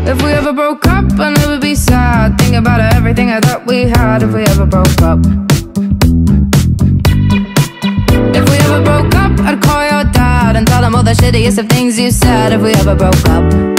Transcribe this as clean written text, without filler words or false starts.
If we ever broke up, I never be sad. Think about everything I thought we had. If we ever broke up. If we ever broke up, I'd call your dad and tell him all the shittiest of things you said. If we ever broke up.